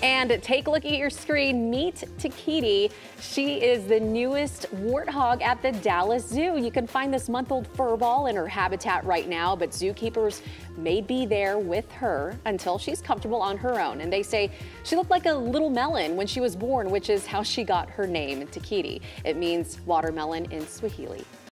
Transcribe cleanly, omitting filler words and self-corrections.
And take a look at your screen. Meet Tikiti. She is the newest warthog at the Dallas Zoo. You can find this month-old furball in her habitat right now, but zookeepers may be there with her until she's comfortable on her own. And they say she looked like a little melon when she was born, which is how she got her name, Tikiti. It means watermelon in Swahili.